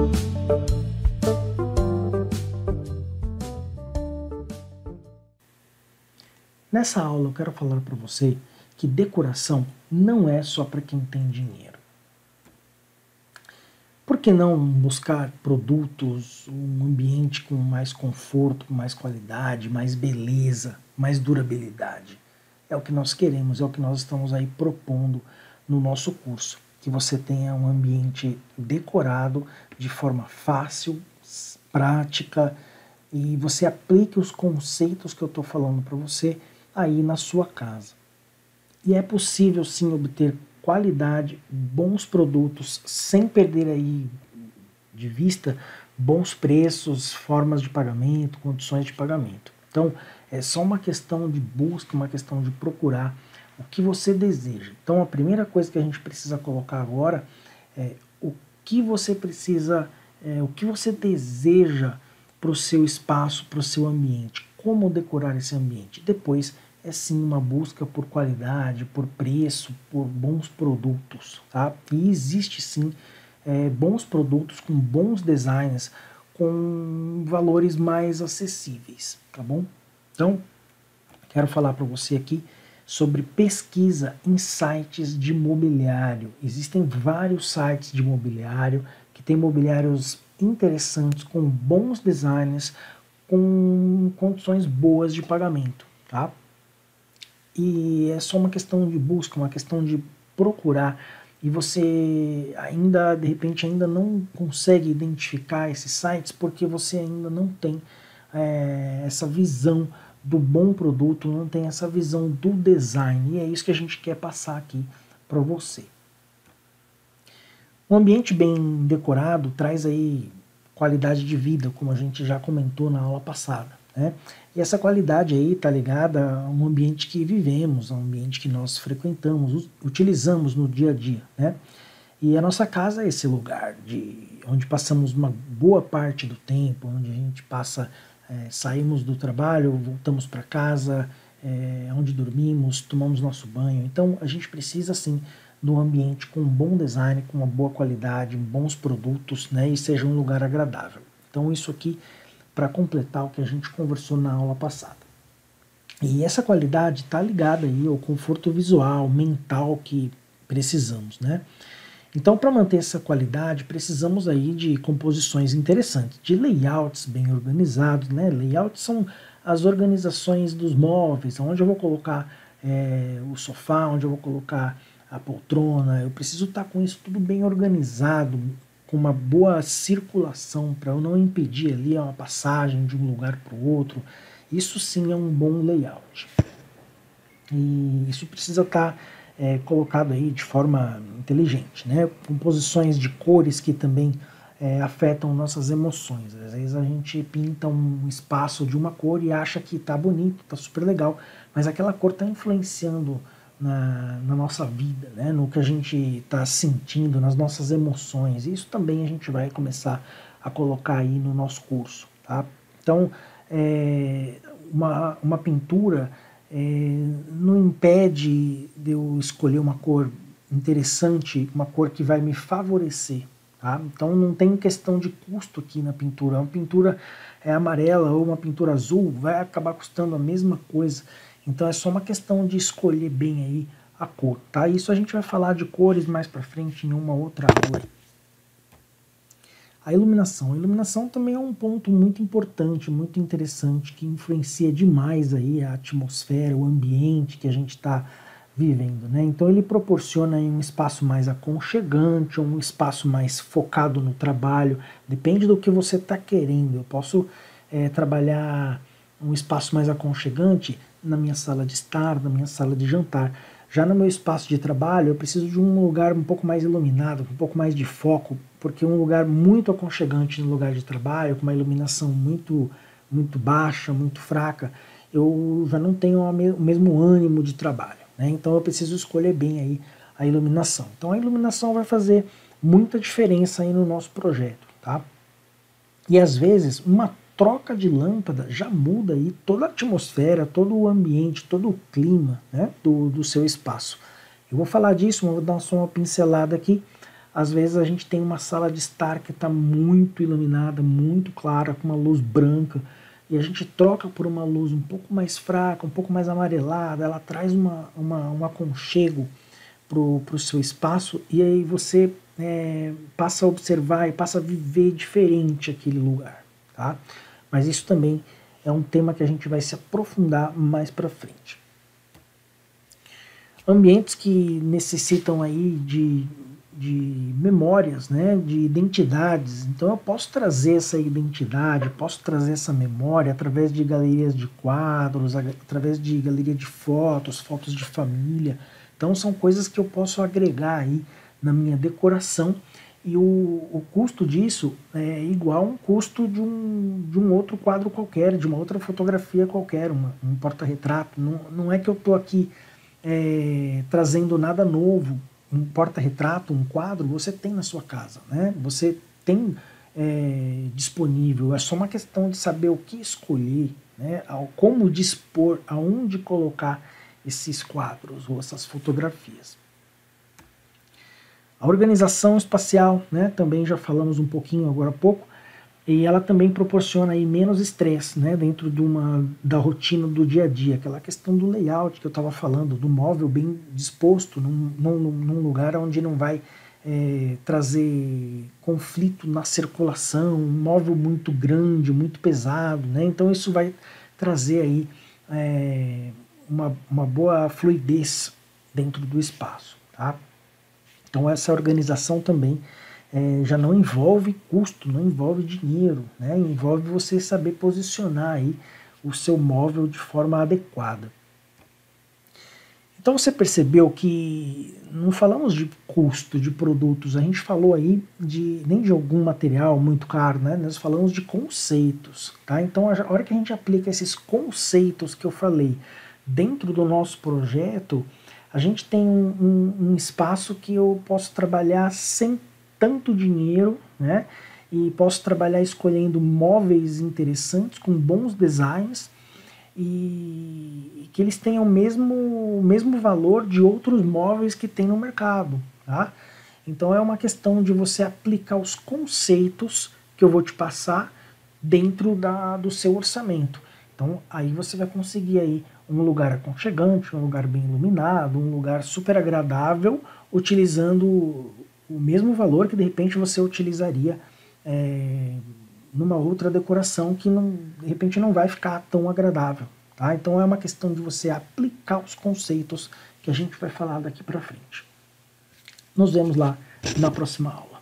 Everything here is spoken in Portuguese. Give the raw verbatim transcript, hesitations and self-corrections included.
Nessa aula eu quero falar para você que decoração não é só para quem tem dinheiro. Por que não buscar produtos, um ambiente com mais conforto, com mais qualidade, mais beleza, mais durabilidade? É o que nós queremos, é o que nós estamos aí propondo no nosso curso. Que você tenha um ambiente decorado de forma fácil, prática, e você aplique os conceitos que eu estou falando para você aí na sua casa. E é possível sim obter qualidade, bons produtos, sem perder aí de vista bons preços, formas de pagamento, condições de pagamento. Então é só uma questão de busca, uma questão de procurar o que você deseja. Então a primeira coisa que a gente precisa colocar agora é o que você precisa, é, o que você deseja para o seu espaço, para o seu ambiente, como decorar esse ambiente. Depois é sim uma busca por qualidade, por preço, por bons produtos, tá? E existe sim é, bons produtos com bons designs, com valores mais acessíveis, tá bom? Então, quero falar para você aqui sobre pesquisa em sites de mobiliário. Existem vários sites de mobiliário que têm mobiliários interessantes, com bons designs, com condições boas de pagamento, tá? E é só uma questão de busca, uma questão de procurar, e você ainda, de repente, ainda não consegue identificar esses sites porque você ainda não tem é, essa visão do bom produto, não tem essa visão do design, e é isso que a gente quer passar aqui para você. Um ambiente bem decorado traz aí qualidade de vida, como a gente já comentou na aula passada, né? E essa qualidade aí está ligada a um ambiente que vivemos, a um ambiente que nós frequentamos, utilizamos no dia a dia, né? E a nossa casa é esse lugar de onde passamos uma boa parte do tempo, onde a gente passa, é, saímos do trabalho, voltamos para casa, é, onde dormimos, tomamos nosso banho. Então a gente precisa sim de um ambiente com um bom design, com uma boa qualidade, bons produtos, né? E seja um lugar agradável. Então isso aqui para completar o que a gente conversou na aula passada. E essa qualidade está ligada aí ao conforto visual, mental que precisamos, né? Então, para manter essa qualidade, precisamos aí de composições interessantes, de layouts bem organizados, né? Layouts são as organizações dos móveis, onde eu vou colocar é, o sofá, onde eu vou colocar a poltrona. Eu preciso estar tá com isso tudo bem organizado, com uma boa circulação, para eu não impedir ali uma passagem de um lugar para o outro. Isso sim é um bom layout. E isso precisa estar tá, é, colocado aí de forma inteligente, né? Composições de cores que também é, afetam nossas emoções. Às vezes a gente pinta um espaço de uma cor e acha que está bonito, está super legal, mas aquela cor está influenciando Na, na nossa vida, né? No que a gente está sentindo, nas nossas emoções. Isso também a gente vai começar a colocar aí no nosso curso, tá? Então, é, uma, uma pintura é, não impede de eu escolher uma cor interessante, uma cor que vai me favorecer, tá? Então não tem questão de custo aqui na pintura. Uma pintura é amarela ou uma pintura azul vai acabar custando a mesma coisa. Então é só uma questão de escolher bem aí a cor, tá? Isso a gente vai falar de cores mais para frente em uma outra aula. A iluminação. A iluminação também é um ponto muito importante, muito interessante, que influencia demais aí a atmosfera, o ambiente que a gente está vivendo, né? Então ele proporciona aí um espaço mais aconchegante, um espaço mais focado no trabalho, depende do que você está querendo. Eu posso é, trabalhar um espaço mais aconchegante na minha sala de estar, na minha sala de jantar. Já no meu espaço de trabalho, eu preciso de um lugar um pouco mais iluminado, um pouco mais de foco, porque um lugar muito aconchegante no lugar de trabalho, com uma iluminação muito, muito baixa, muito fraca, eu já não tenho o mesmo ânimo de trabalho, né? Então eu preciso escolher bem aí a iluminação. Então a iluminação vai fazer muita diferença aí no nosso projeto, tá? E às vezes uma troca de lâmpada já muda aí toda a atmosfera, todo o ambiente, todo o clima, né, do, do seu espaço. Eu vou falar disso, vou dar só uma pincelada aqui. Às vezes a gente tem uma sala de estar que está muito iluminada, muito clara, com uma luz branca, e a gente troca por uma luz um pouco mais fraca, um pouco mais amarelada, ela traz uma, uma, um aconchego para o seu espaço, e aí você é, passa a observar e passa a viver diferente aquele lugar, tá? Mas isso também é um tema que a gente vai se aprofundar mais para frente. Ambientes que necessitam aí de, de memórias, né, de identidades. Então eu posso trazer essa identidade, posso trazer essa memória através de galerias de quadros, através de galeria de fotos, fotos de família. Então são coisas que eu posso agregar aí na minha decoração, e o, o custo disso é igual a um custo de um, de um outro quadro qualquer, de uma outra fotografia qualquer, uma, um porta-retrato. Não, não é que eu estou aqui é, trazendo nada novo. Um porta-retrato, um quadro, você tem na sua casa, né? Você tem é, disponível, é só uma questão de saber o que escolher, né? Como dispor, aonde colocar esses quadros ou essas fotografias. A organização espacial, né, também já falamos um pouquinho agora há pouco, e ela também proporciona aí menos estresse, né, dentro de uma, da rotina do dia a dia, aquela questão do layout que eu estava falando, do móvel bem disposto num, num, num lugar onde não vai é, trazer conflito na circulação, um móvel muito grande, muito pesado, né, então isso vai trazer aí é, uma, uma boa fluidez dentro do espaço, tá? Então essa organização também é, já não envolve custo, não envolve dinheiro, né? Envolve você saber posicionar aí o seu móvel de forma adequada. Então você percebeu que não falamos de custo de produtos, a gente falou aí de nem de algum material muito caro, né? Nós falamos de conceitos, tá? Então a hora que a gente aplica esses conceitos que eu falei dentro do nosso projeto, a gente tem um, um, um espaço que eu posso trabalhar sem tanto dinheiro, né? E posso trabalhar escolhendo móveis interessantes, com bons designs, e que eles tenham o mesmo, o mesmo valor de outros móveis que tem no mercado, tá? Então é uma questão de você aplicar os conceitos que eu vou te passar dentro da, do seu orçamento. Então aí você vai conseguir aí um lugar aconchegante, um lugar bem iluminado, um lugar super agradável, utilizando o mesmo valor que de repente você utilizaria é, numa outra decoração que não, de repente não vai ficar tão agradável, tá? Então é uma questão de você aplicar os conceitos que a gente vai falar daqui para frente. Nos vemos lá na próxima aula.